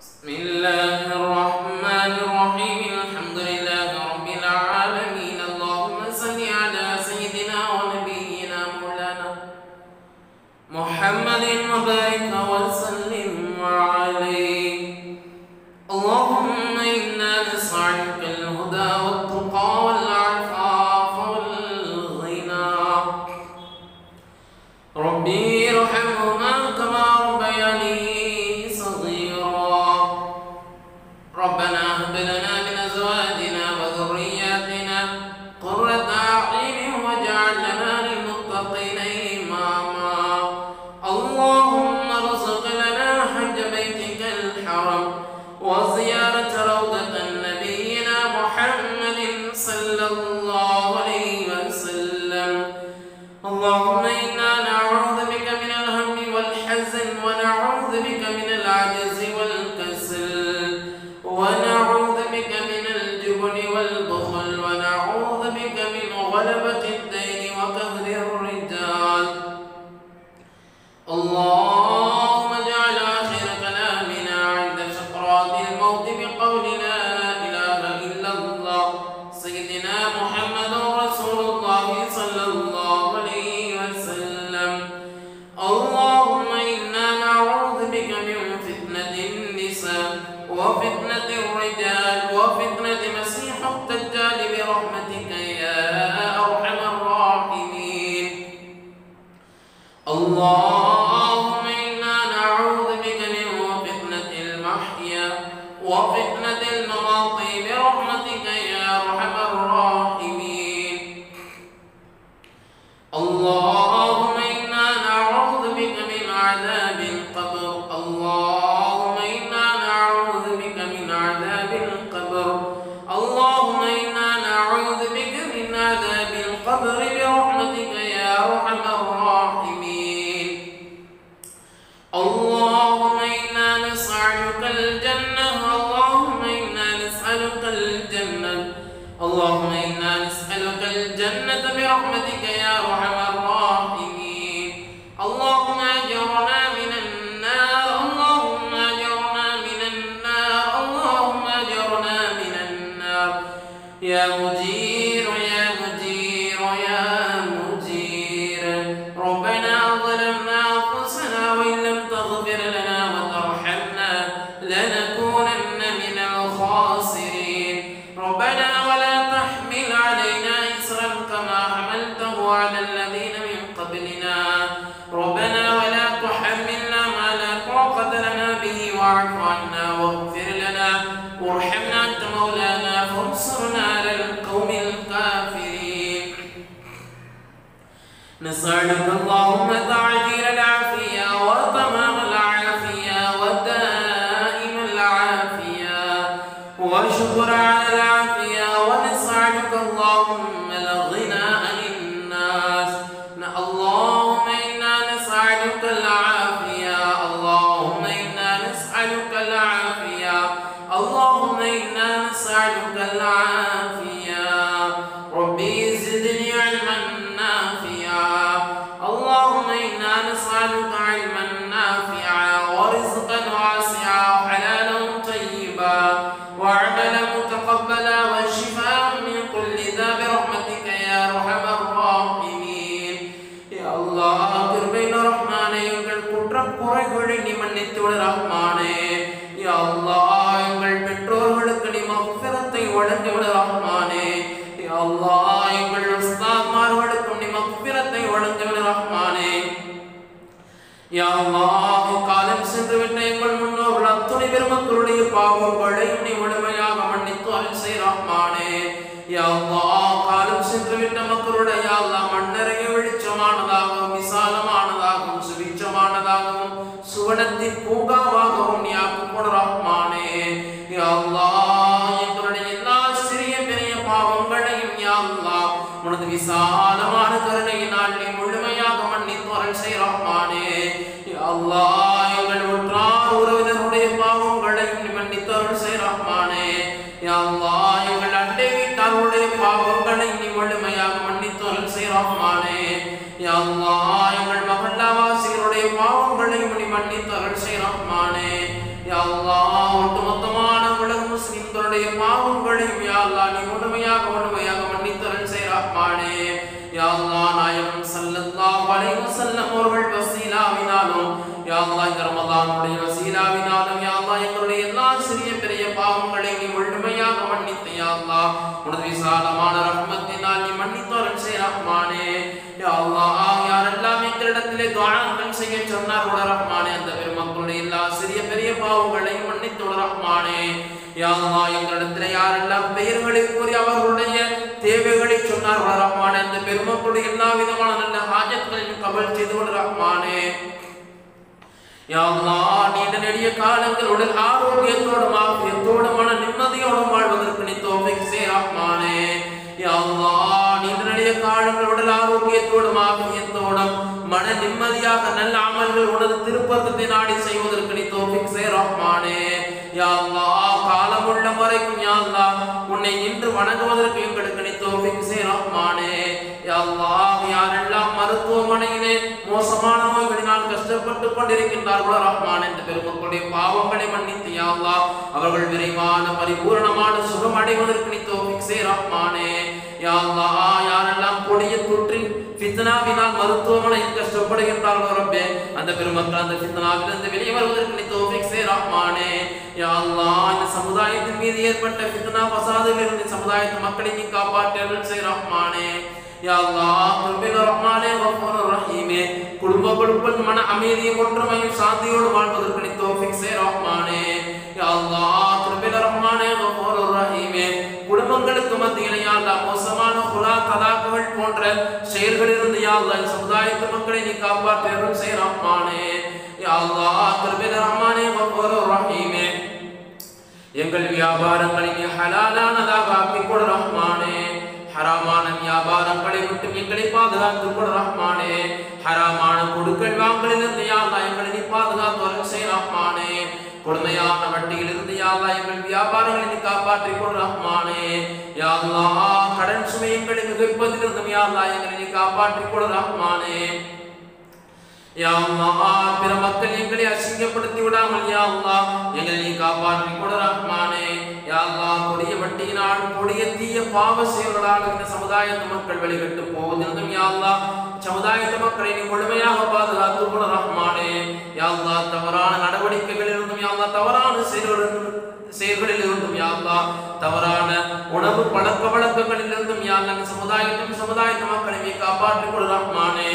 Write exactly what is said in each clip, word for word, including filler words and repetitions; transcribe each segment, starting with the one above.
بسم الله الرحمن الرحيم الحمد لله رب العالمين اللهم صل على سيدنا ونبينا مولانا محمد وبارك وسلم عليه اللهم إنا نسألك الهدى والتقى والعفاف والغنى ربي ارحمهما كما ربياني صغيرا ربنا هب لنا من أزواجنا وذرياتنا قرة أعين واجعلنا للمتقين إماما اللهم ارزق لنا حج بيتك الحرم وزيارة روضة نبينا محمد صلى الله عليه وسلم اللهم إنا نعوذ بك من الهم والحزن ونعوذ بك من العجز والكسل ونعوذ بك من الجبن والبخل ونعوذ بك من غلبة الدين وقهر الرجال اللهم اجعل آخر كلامنا عند سكرات الموت بقول لا إله إلا الله سيدنا محمد رسول الله صلى الله عليه وسلم اللهم إنا نعوذ بك من فتنة النساء وفتنة الرجال وفتنة مسيح الدجال برحمتك يا أرحم الراحمين اللهم إنا نعوذ بك من فتنة المحيا وفتنة الممات برحمتك يا أرحم الراحمين اللهم إنا نعوذ بك من عذاب القبر اللهم إنا نعوذ بك من عذاب القبر اللهم إنا نعوذ بك من عذاب القبر برحمتك يا أرحم الراحمين اللهم إنا نسألك الجنة اللهم إنا نسألك الجنة اللهم إنا نسألك الجنة برحمتك يا أرحم الراحمين اللهم أجرنا من النار اللهم أجرنا من النار اللهم أجرنا من النار يا مجير يا مجير يا مجير ربنا ظلمنا أنفسنا وإن لم تغفر لنا وترحمنا لنكونن من الخاسرين ربنا ولا تحمل علينا إصرا كما حملته على الذين من قبلنا ربنا ولا تحملنا ما لا طاقة لنا به واعف عنا واغفر لنا وارحمنا أنت مولانا فانصرنا على القوم الكافرين نسألك اللهم تعجيل العافية وتمام العافية ودائم العافية وشكر على العافية ونسألك اللهم الغنى عن الناس اللهم إنا نسألك العافية اللهم إنا نسألك العافية اللهم إنا نسألك العافية ربي زدني علما نافعا اللهم إنا نسألك علما نافعا ورزقا واسعا وحلالا طيبا وعملا متقبلا وشفاء من كل ذا برحمتك يا أرحم الراحمين يا الله كربين رحمانه எங்கள் குற்றம் குறைகளை நீ மன்னித்துவிடு ரஹ்மானே யா அல்லாஹ் எங்கள் பெற்றோர்களுக்கு நீ மக்ஃபிரத்தை வழங்கிவிடு ரஹ்மானே யா அல்லாஹ் எங்கள் உஸ்தாத்மார்களுக்கு நீ மக்ஃபிரத்தை வழங்கிவிடு ரஹ்மானே யா அல்லாஹ் காலம் சென்று விட்ட எங்கள் முன்னோர்கள் அத்துணை பெருமக்களுடைய பாவங்களை நீ முழுமையாக மன்னித்து அருள் செய் ரஹ்மானே யா அல்லாஹ் காலம் சென்று விட்ட மக்களுடைய யா அல்லாஹ் மண்ணறைய வெளிச்சமானதாகவும் விசாலமானதாகவும் சுபிட்சமானதாகவும் சுவனத்தின் பூங்காவாகவும் நீ ஆக்கிக் கொடு ரஹ்மானே யா அல்லாஹ் எங்களுடைய எல்லா சிறிய பெரிய பாவங்களையும் யா அல்லாஹ் உனது விசாலமான கருணையினால் நீ முழுமையாக மன்னித்து அருள் செய் ரஹ்மானே யா அல்லாஹ் எங்கள் உற்றார் உறவினருடைய பாவங்களையும் நீ மன்னித்து அருள் செய் ரஹ்மானே யா அல்லாஹ் எங்கள் அண்டை வீட்டாருடைய பாவங்களை நீ முழுமையாக மன்னித்து அருள் செய் ரஹ்மானே யா அல்லாஹ் எங்கள் மஹல்லாவாசிகளுடைய பாவங்களை நீ மன்னித்து அருள் செய் ரஹ்மானே யா அல்லாஹ் எங்களுடைய பாவங்களையும் யா அல்லாஹ் நீ முழுமையாக முழுமையாக மன்னித்தருள் செய் ரஹ்மானே. யா அல்லாஹ் நாயகம் ஸல்லல்லாஹு அலைஹி வஸல்லம் அவர்கள் வஸீலாவினாலும் யா அல்லாஹ் இந்த ரமலானுடைய வஸீலாவினாலும் யா அல்லாஹ் எங்களுடைய எல்லா சிறிய பெரிய பாவங்களையும் நீ முழுமையாக மன்னித்து யா அல்லாஹ் உனது விசாலமான ரஹ்மத்தினால் நீ மன்னித்தருள் செய் ரஹ்மானே. யா அல்லாஹ் யாரெல்லாம் எங்களிடத்திலே துஆக்கள் செய்ய சொன்னார்களோ ரஹ்மானே அந்த பெருமக்களுடைய எல்லா சிறிய பெரிய பாவங்களையும் மன்னித்து ரஹ்மானே. யா அல்லாஹ் எங்களிடத்திலே யாரெல்லாம் பெயர்களை கூறி அவர்களுடைய தேவைகளை சொன்னார்களோ ரஹ்மானே அந்த பெருமக்களுடைய எல்லா விதமான நல்ல ஹாஜத்களையும் கபூல் செய்து கொள் ரஹ்மானே. யா அல்லாஹ் நீண்ட நெடிய காலங்கள் உடல் ஆரோக்கியத்தோடும் ஆஃபியத்தோடும் மன நிம்மதியோடும் வாழ்வதற்கு நீ தௌஃபீக் செய் ரஹ்மானே. யா அல்லாஹ் நீண்ட நெடிய காலங்கள் உடல் ஆரோக்கியத்தோடும் ஆஃபியத்தோடும் மன நிம்மதியாக நல்ல அமல்கள் உனது திருப்பத்தை நாடி செய்வதற்கு நீ தௌஃபீக் செய் ரஹ்மானே. யா அல்லாஹ் காலமுள்ள வரைக்கும் யா அல்லாஹ் உன்னை நின்று வணங்குவதற்கு எங்களுக்கு நீ தௌஃபீக் செய் ரஹ்மானே. யா அல்லாஹ் யாரெல்லாம் மருத்துவமனையிலே மோசமான நோய்களினால் கஷ்டப்பட்டு கொண்டிருக்கின்றார்களோ ரஹ்மானே இந்த பெருமக்களுடைய பாவங்களை மன்னித்து யா அல்லாஹ் அவர்கள் விரைவான பரிபூரணமான சுகம் அடைவதற்கு நீ தௌஃபீக் செய் ரஹ்மானே. யா அல்லாஹ் யாரெல்லாம் கொடிய தொற்றின் ஃபித்னாவினால் மருத்துவமனையில் கஷ்டப்படுகின்றார்களோ ரப்பே அந்த பெருமக்கள் அந்த ஃபித்னாவிலிருந்து வெளியே வருவதற்கு நீ தௌஃபீக் செய் ரஹ்மானே. யா அல்லாஹ் இந்த சமுதாயத்தின் மீது ஏற்பட்ட ஃபித்னா ஃபசாதிலிருந்து சமுதாயத்தின் மக்களை நீ காப்பாற்றி அருள் செய் ரஹ்மானே. யா அல்லாஹ் ரப்பில் ரஹ்மானே கஃபூர் ரஹீமே குடும்பங்களுக்குள் மன அமைதியும் ஒற்றுமையும் சாந்தியோடு வாழ்வதற்கு நீ தௌஃபீக் செய் ரஹ்மானே. யா அல்லாஹ் ரப்பில் ரஹ்மானே கஃபூர் ரஹீமே குடும்பங்களுக்கு மத்தியிலே யா அல்லாஹ் மோசமான குலா கலாக்கள் போன்ற செயல்களிலிருந்து யா அல்லாஹ் சமுதாயத்தின் மக்களை நீ காப்பாற்றி அருள் செய் ரஹ்மானே. யா அல்லாஹ் ரப்பில் ரஹ்மானே கஃபூர் ரஹீமே எங்கள் வியாபாரங்களை நீ ஹலாலானதாக ஆக்கிக் கொடு ரஹ்மானே. ஹராமான வியாபாரங்களை விட்டு எங்களை பாதுகாத்துக் கொடு ரஹ்மானே. ஹராமான கொடுக்கல் வாங்கலிலிருந்து யா அல்லாஹ் எங்களை நீ பாதுகாத்து அருள் செய் ரஹ்மானே. கொடுமையான வட்டியிலிருந்து யா அல்லாஹ் எங்கள் வியாபாரங்களை நீ காப்பாற்றிக் கொடு ரஹ்மானே. யா அல்லாஹ் கடன் சுமை எங்களை மிகுப்பதிலிருந்து யா அல்லாஹ் எங்களை நீ காப்பாற்றிக் கொடு ரஹ்மானே. யா அல்லாஹ் பிற மக்கள் எங்களை அசிங்கப்படுத்தி விடாமல் யா அல்லாஹ் எங்களை நீ காப்பாற்றிக் கொடு ரஹ்மானே. யா அல்லாஹ் கொடிய வட்டியினால் கொடிய தீய பாவ செயல்களால் இந்த சமுதாயத்து மக்கள் வெளிகட்டு போவதிலிருந்தும் யா அல்லாஹ் சமுதாயத்து மக்களை நீ முழுமையாக பாதுகாத்துக் கொடு ரஹ்மானே. யா அல்லாஹ் தவறான நடவடிக்கைகளிலிருந்தும் யா அல்லாஹ் தவறான செயல்களிலிருந்தும் செயல்களில் இருந்தும் யா அல்லாஹ் தவறான உணவு பழக்க வழக்கங்களிலிருந்தும் யா அல்லாஹ் சமுதாயத்தின் சமுதாயத்து மக்களை நீ காப்பாற்றிக் கொடு ரஹ்மானே.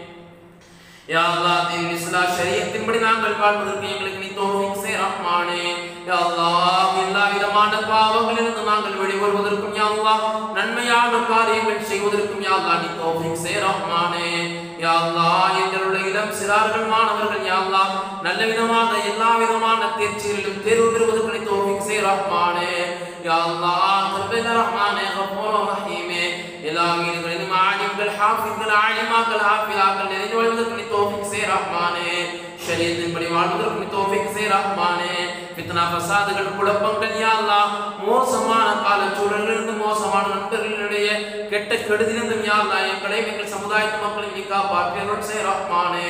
யா அல்லாஹ் தீன் இஸ்லாம் ஷரியத்தின்படி நாங்கள் வாழ்வதற்கு எங்களுக்கு நீ தௌஃபீக் செய் ரஹ்மானே. யா அல்லாஹ் எல்லா விதமான பாவங்களிலிருந்து நாங்கள் வெளிவருவதற்கும் யா அல்லாஹ் நன்மையான காரியங்கள் செய்வதற்கும் யா அல்லாஹ் நீ தௌஃபீக் செய் ரஹ்மானே. யா அல்லாஹ் எங்களுடைய இளம் சிறார்கள் மாணவர்கள் யா அல்லாஹ் நல்ல விதமான எல்லா விதமான தேர்ச்சிகளிலும் தேர்வு பெறுவதற்கு நீ தௌஃபீக் செய் ரஹ்மானே. யா அல்லாஹ் ரப்பில் ரஹ்மானே கஃபூர் ரஹீமே எல்லா வீடுகளிலும் ஆலிம்கள் ஹாஃபிஸ்கள் ஆலிமாக்கள் ஹாஃபிலாக்கள் நிறைந்து வாழ்வதற்கு நீ தௌஃபீக் செய் ரஹ்மானே. ஷரியத்தின்படி வாழ்வதற்கு நீ தௌஃபீக் செய் ரஹ்மானே. ஃபித்னா ஃபசாதுகள் குழப்பங்கள் யா அல்லாஹ் மோசமான கால சூழலிலிருந்து மோசமான நண்பர்களுடைய கெட்ட கெடுதிலிருந்தும் யா அல்லாஹ் எங்களை எங்கள் சமுதாயத்து மக்களை நீ காப்பாற்றி அருள் செய் ரஹ்மானே.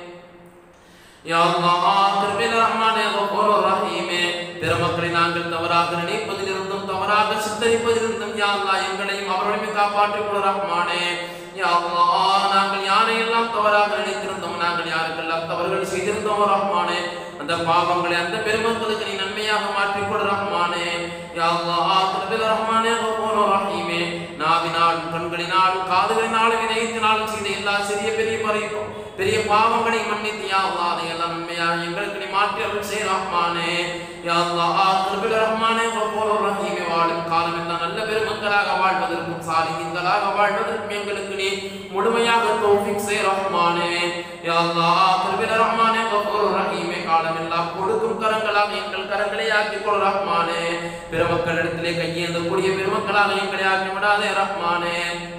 யா அல்லாஹ் ரப்பில் ரஹ்மானே கஃபூர் ரஹீமே பிற மக்களை நாங்கள் தவறாக நினைப்பதிலிருந்தும் தவறாக சித்தரிப்பதிலிருந்தும் யா அல்லாஹ் எங்களையும் அவர்களையும் காப்பாற்றிக் கொடு ரஹ்மானே. யா அல்லாஹ் நாங்கள் யாரையெல்லாம் தவறாக நினைத்திருந்தோம் நாங்கள் யாருக்கெல்லாம் தவறுகள் செய்திருந்தோம் ரஹ்மானே அந்த பாவங்களை அந்த பெருமக்களுக்கு நீ நன்மையாக மாற்றிக் கொடு ரஹ்மானே. யா அல்லாஹ் ரப்பில் ரஹ்மானே கஃபூர் ரஹீமே நாவினாலும் கண்களினாலும் காதுகளினாலும் இதயத்தினாலும் செய்த எல்லா சிறிய பெரிய பரிபம் பெரிய பாவங்களை மன்னித்து யா அல்லாஹ் அதையெல்லாம் நன்மையாக எங்களுக்கு நீ மாற்றி அருள் செய் ரஹ்மானே. யா அல்லாஹ் ரப்பில் ரஹ்மானே கஃபூர் ரஹீமே வாழும் காலம் எல்லாம் நல்ல பெருமக்களாக வாழ்வதற்கும் சாலிஹீன்களாக வாழ்வதற்கும் எங்களுக்கு நீ முழுமையாக தௌஃபீக் செய் ரஹ்மானே. யா அல்லாஹ் ரப்பில் ரஹ்மானே கஃபூர் ரஹீமே காலம் எல்லாம் கொடுக்கும் கரங்களாக எங்கள் கரங்களை ஆக்கிக் கொள் ரஹ்மானே. பிற மக்களிடத்திலே கையேந்தக்கூடிய பெருமக்களாக எங்களை ஆக்கி விடாதே ரஹ்மானே.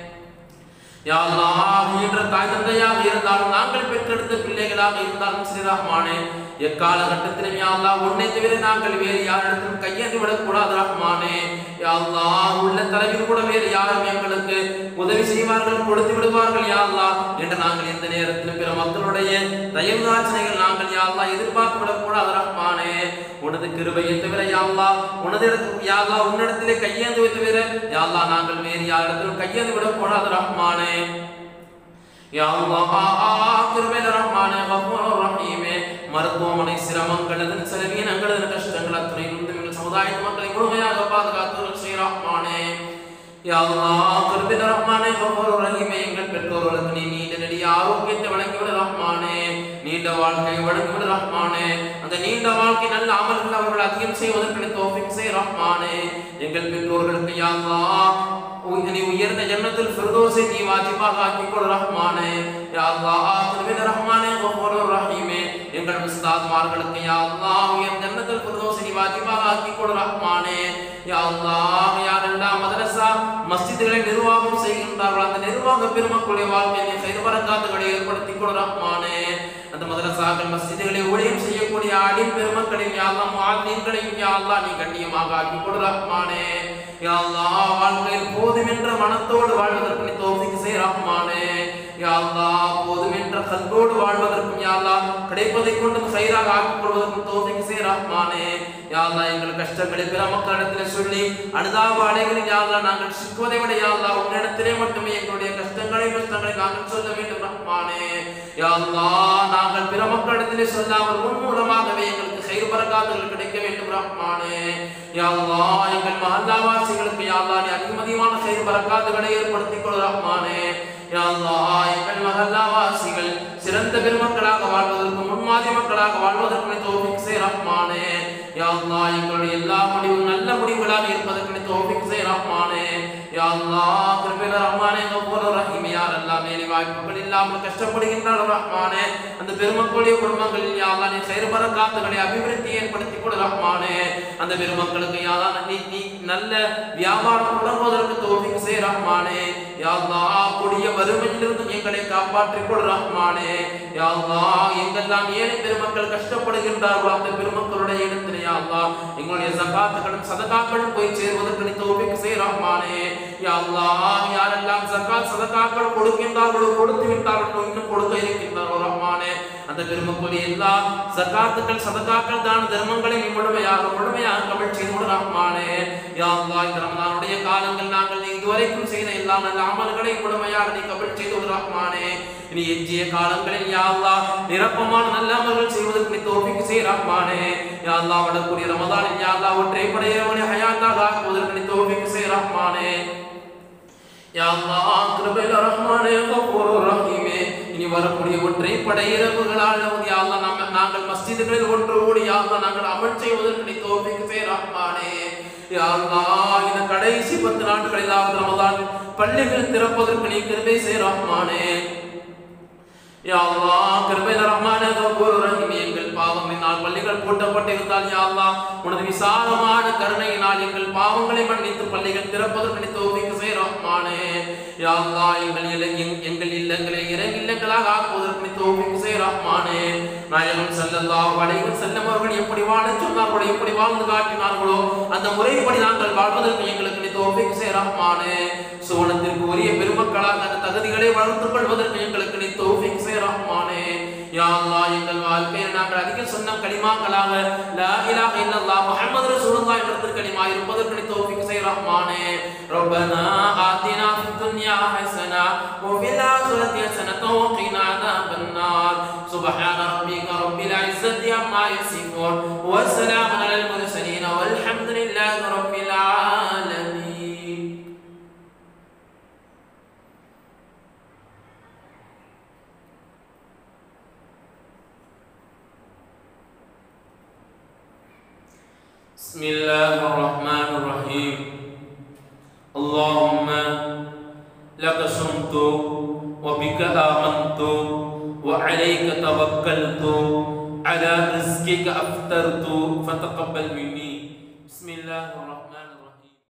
யா அல்லாஹ் என்ற தாய் தந்தையாக இருந்தாலும் நாங்கள் பெற்றெடுத்த பிள்ளைகளாக இருந்தாலும் சரி ரஹ்மானே எக்காலகட்டத்திலும் யா அல்லாஹ் உன்னை தவிர நாங்கள் வேறு யாரிடத்திலும் கையேந்தி விடக்கூடாது ரஹ்மானே. யா அல்லாஹ் உள்ள தலைவில் கூட வேறு யாரும் எங்களுக்கு உதவி செய்வார்கள், கொடுத்து விடுவார்கள் யா அல்லாஹ் என்று நாங்கள் எந்த நேரத்திலும் பிற மக்களுடைய தயவு யாச்சனைகள் நாங்கள் யா அல்லாஹ் எதிர்பார்த்து விடக்கூடாது ரஹ்மானே. உனது கிருபையை தவிர யா அல்லாஹ் உனது யா அல்லாஹ் உன்னிடத்திலே கையேந்துவை தவிர யா அல்லாஹ் நாங்கள் வேறு யாரிடத்திலும் கையேந்து விடக்கூடாது ரஹ்மானே. யா அல்லாஹ் கிருபையில ரஹ்மானே கஃபூர் ரஹீமே. மருத்துவமனை சிரமங்கள் அதன் செலவீனங்கள் அதன் கஷ்டங்கள் அத்தனையிலும் எங்கள் சமுதாய மக்களை முழுமையாக பாதுகாத்து ஸ்ரீ ரஹ்மானே. யா அல்லாஹ் கிருபையில ரஹ்மானே கஃபூர் ரஹீமே. எங்கள் பெற்றோர்களுக்கு நீ நீண்ட நெடிய ஆரோக்கியத்தை வழங்கிவிடு ரஹ்மானே, நீண்ட வாழ்க்கையை வழங்கிவிடு ரஹ்மானே. அந்த நீண்ட வாழ்க்கை நல்ல அமல்கள் அவர்கள் அதிகம் செய்வதற்கு தௌஃபீக் செய் ரஹ்மானே. எங்கள் பெற்றோர்களுக்கு யா அல்லாஹ் நீ உயர்ந்த ஜன்னத்துல் ஃபிர்தௌஸை நீ வாஜிபாக ஆக்கிக் கொள் ரஹ்மானே. யா அல்லாஹ் கிருபையில ரஹ்மானே கஃபூர் ரஹீமே. எங்கள் உஸ்தாத்மார்களுக்கு யா அல்லாஹ் உயர்ந்த ஜன்னத்துல் ஃபிர்தௌஸை நீ வாஜிபாக ஆக்கிக் கொள் ரஹ்மானே. யா அல்லாஹ் யாரெல்லாம் மதரசா மஸ்ஜிதுகளை நிர்வாகம் செய்கின்றார்கள் அந்த நிர்வாக பெருமக்களுடைய வாழ்க்கையை கைர் பரக்காத்துகளை ஏற்படுத்திக் கொள் ரஹ்மானே. அந்த மதரசாக்கள் மஸ்ஜிதுகளை ஊழியம் செய்யக்கூடிய ஆலிம் பெருமக்களையும் யா அல்லாஹ் முஅல்லிம்களையும் யா அல்லாஹ் நீ கண்ணியமாக ஆக்கிக் கொள் ரஹ்மானே. யா அல்லாஹ் வாழ்க்கையில் போதும் என்ற மனத்தோடு வாழ்வதற்கு நீ தௌஃபீக் செய் ரஹ்மானே. யா அல்லாஹ் போதும் என்ற கல்போடு வாழ்வதற்கும் யா அல்லாஹ் கிடைப்பதை கொண்டு கைராக ஆக்கிக் கொள்வதற்கும் தௌஃபீக் செய் ரஹ்மானே. யா அல்லாஹ் எங்கள் கஷ்டங்களை பிற மக்களிடத்தில் சொல்லி அனுதாப அலைகளில் யா அல்லாஹ் நாங்கள் சிக்குவதை விட யா அல்லாஹ் உன்னிடத்திலே மட்டுமே எங்களுடைய கஷ்டங்களை கஷ்டங்களை நாங்கள் சொல்ல வேண்டும் ரஹ்மானே. யா அல்லாஹ் நாங்கள் பிற மக்களிடத்திலே சொல்லாமல் உன் மூலமாகவே எங்களுக்கு கைர் பரக்காத்துகள் கிடைக்க வேண்டும் ரஹ்மானே. யா அல்லாஹ் எங்கள் மஹல்லாவாசிகளுக்கு யா அல்லாஹ் நீ அதிகமான கைர் பரக்காத்துகளை ஏற்படுத்திக் கொள் ரஹ்மானே. யா அல்லாஹ் எங்கள் மஹல்லாவாசிகள் சிறந்த பெருமக்களாக வாழ்வதற்கு முன்மாதிரி மக்களாக வாழ்வதற்கு நீ தௌஃபீக் செய் ரஹ்மானே. யா அல்லாஹ் எங்களுடைய எல்லா முடிவும் நல்ல முடிவுகளாக இருப்பதற்கு நீ தௌஃபீக் செய் ரஹ்மானே. யா அல்லாஹ் கிருபையில ரஹ்மானே கஃபூர் ரஹீம். யாரெல்லாம் வேலை வாய்ப்புகள் இல்லாமல் கஷ்டப்படுகின்றார்கள் ரஹ்மானே அந்த பெருமக்களுடைய குடும்பங்களில் யா அல்லாஹ் நீ கைர் பரக்காத்துகளை அபிவிருத்தி ஏற்படுத்திக் கொடு ரஹ்மானே. அந்த பெருமக்களுக்கு யா அல்லாஹ் நீ நீ நல்ல வியாபாரம் தொடங்குவதற்கு தௌஃபீக் செய் ரஹ்மானே. யா அல்லாஹ் கொடிய வறுமையிலிருந்து எங்களை காப்பாற்றிக் கொடு ரஹ்மானே. யா அல்லாஹ் எங்கெல்லாம் ஏழை பெருமக்கள் கஷ்டப்படுகின்றார்களோ அந்த பெருமக்களுடைய இடத்திலே யா அல்லாஹ் எங்களுடைய ஸகாத்துகளும் சதகாக்களும் போய் சேர்வதற்கு நீ தௌஃபீக் செய் ரஹ்மானே. யா அல்லாஹ் யாரெல்லாம் ஸகாத் சதகாக்கள் கொடுக்கின்றார்களோ கொடுத்து விட்டார்களோ இன்னும் கொடுக்க இருக்கின்றார்களோ ரஹ்மானே அந்த பெருமக்களுடைய எல்லா ஸகாத்துகள் சதகாக்கள் தான தர்மங்களை நீ முழுமையாக முழுமையாக கபூல் செய்து கொடு ரஹ்மானே. யா அல்லாஹ் இந்த ரமலானுடைய காலங்கள் நாங்கள் இதுவரைக்கும் செய்த எல்லா நல்ல அமல்களை முழுமையாக நீ கபூல் செய்து கொடு ரஹ்மானே. இனி எஞ்சிய காலங்களில் யா அல்லாஹ் நிரப்பமான நல்ல அமல்கள் செய்வதற்கு நீ தௌஃபீக் செய் ரஹ்மானே. யா அல்லாஹ் வரக்கூடிய ரமலானில் யா அல்லாஹ் ஒற்றைப்படை இரவனை ஹயாத்தாக ஆக்குவதற்கு நீ தௌஃபீக் செய் ரஹ்மானே. யா அல்லாஹ் கிருபையில ரஹ்மானே கஃபூர் ரஹீமே. இனி வரக்கூடிய ஒற்றைப்படை இரவுகளால் யா அல்லாஹ் நாங்கள் மஸ்ஜிதுகளில் ஒன்று கூடி யா அல்லாஹ் நாங்கள் அமல் செய்வதற்கு நீ தௌஃபீக் செய் ரஹ்மானே. யா அல்லாஹ் இந்த கடைசி பத்து நாட்களில் ரமலான் பள்ளிகள் திறப்பதற்கு நீ கிருபை செய் ரஹ்மானே. யா அல்லாஹ் கிருபையில ரஹ்மானே கஃபூர் ரஹீம். எங்கள் பாவங்களினால் பள்ளிகள் பூட்டப்பட்டிருந்தால் யா அல்லாஹ் உனது விசாலமான கருணையினால் எங்கள் பாவங்களை மன்னித்து பள்ளிகள் திறப்பதற்கு நீ தௌஃபீக் செய் ரஹ்மானே. யா அல்லாஹ் எங்கள் எங்கள் இல்லங்களை இறங்கு இல்லங்களாக ஆக்குவதற்கு நீ தௌஃபீக் செய் ரஹ்மானே. நாயகம் ஸல்லல்லாஹு அலைஹி வஸல்லம் அவர்கள் எப்படி வாழ சொன்னார்களோ எப்படி வாழ்ந்து காட்டினார்களோ அந்த முறைப்படி நாங்கள் வாழ்வதற்கு எங்களுக்கு நீ தௌஃபீக் செய் ரஹ்மானே. சுவனத்திற்கு உரிய பெருமக்களாக அந்த தகுதிகளை வளர்த்துக் கொள்வதற்கு எங்களுக்கு நீ தௌஃபீக் செய் ரஹ்மானே. யா அல்லாஹ் எங்கள் வாழ்க்கையில் நாங்கள் அதிகம் சொன்ன கலிமாக்களாக லா இலாஹ இல்லல்லாஹ் முஹம்மது ரசூலுல்லாஹ் என்ற கலிமா இருப்பதற்கு நீ தௌஃபீக் செய் ரஹ்மானே. ரப்பனா ஆதினா ஃபித் துன்யா ஹஸனா வ ஃபில் ஆখিরাতি ஹஸனத்தன் வ கினா அஸாபன்னார். சுப்ஹான ரப்பிக ரப்பில் இஸ்ஸத்தி அம்மா யசிஃபூன் வ ஸலாமுன் அலல் முர்ஸலீன் வல்ஹம்துலில்லாஹி ரப்பில் ஆலமீன். بسم الله الرحمن الرحيم. اللهم لك صمت وبك آمنت وعليك توكلت على رزقك أفطرت فتقبل مني. بسم الله الرحمن